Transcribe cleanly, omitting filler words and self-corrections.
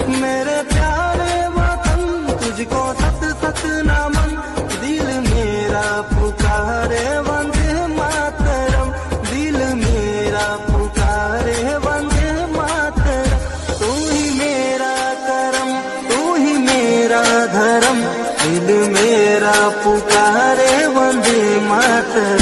मेरे प्यारे वतन तुझको सत सत नमन, दिल मेरा पुकारे वंदे मातरम, दिल मेरा पुकारे वंदे मातरम। तू ही मेरा करम, तू ही मेरा धर्म, दिल मेरा पुकारे वंदे मातरम।